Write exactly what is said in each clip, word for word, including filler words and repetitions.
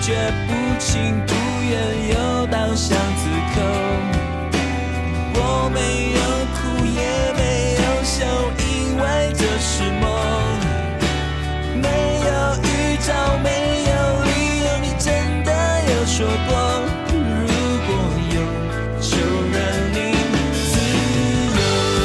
觉不情不愿又到巷子口，我没有哭也没有笑，因为这是梦，没有预兆没有理由，你真的有说过如果有就让你自由。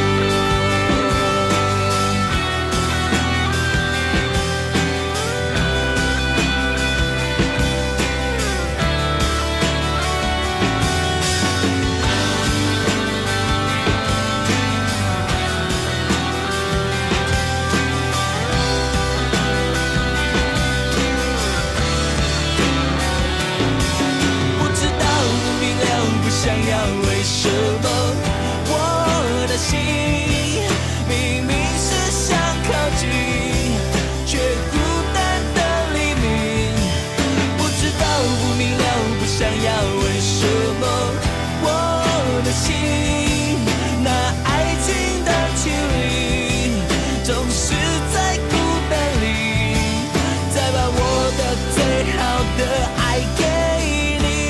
想要为什么我的心明明是想靠近，却孤单的黎明，不知道不明了不想要为什么我的心那爱情的距离总是在孤单里，再把我的最好的爱给你，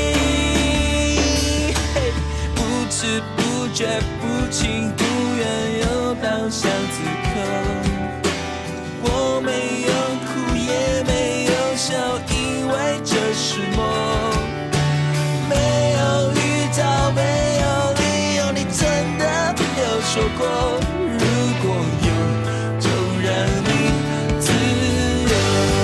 不知不觉不情不愿又到巷子口，我没有哭也没有笑，因为这是梦，没有预兆没有理由，你真的有说过如果有就让你自由。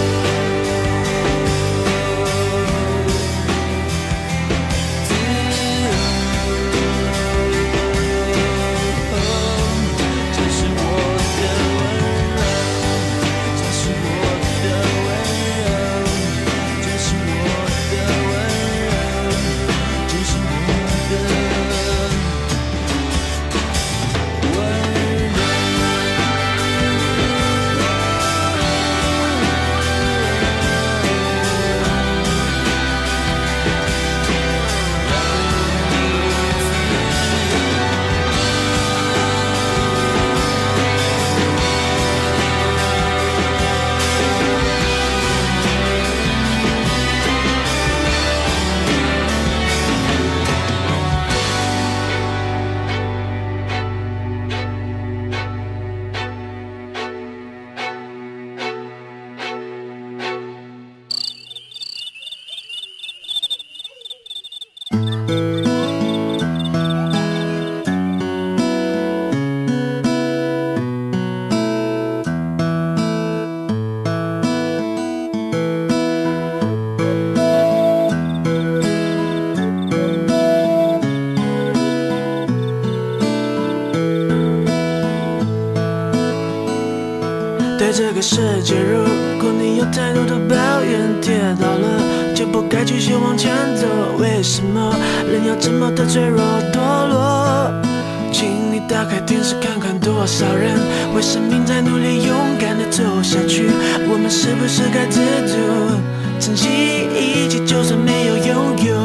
对这个世界，如果你有太多的抱怨，跌倒了就不该继续往前走。为什么人要这么的脆弱堕落？请你打开电视看看，多少人为生命在努力勇敢的走下去。我们是不是该知足，珍惜一切，就算没有拥有。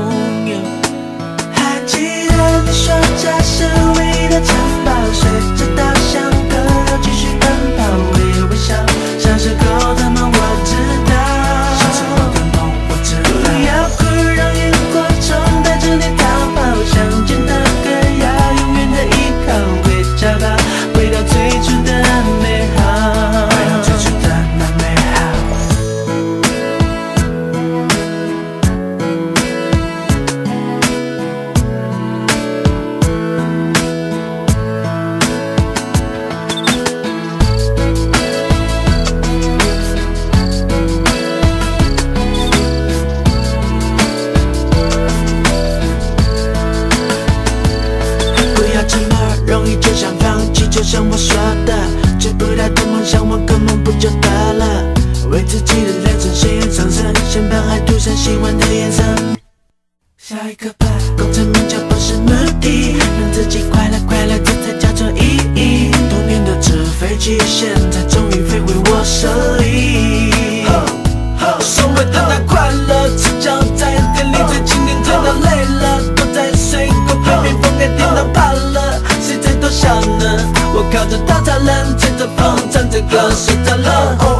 还记得你说这是唯一的城堡，随着稻香河流继续奔跑，微微笑，小时候的梦我知道，小时候的梦我知道。不要哭，让萤火虫带着你逃跑，想见的歌要永远的依靠，回家吧，回到最初的美好，回到最初的那美好。就像我说的，追不到的梦想我根本不就得了，为自己的人生鲜艳上升，先把爱涂上喜欢的颜色。下一个吧，功成名就不是目的，让自己快乐快乐，这才叫做意义。多年的纸飞机，现在终于飞回我手里。所谓的那快乐，赤脚在店里最经典，真的累了，躲在水沟旁边，风给电到怕了，谁在偷笑呢？我靠着稻草人，吹着风，唱着歌，睡着了。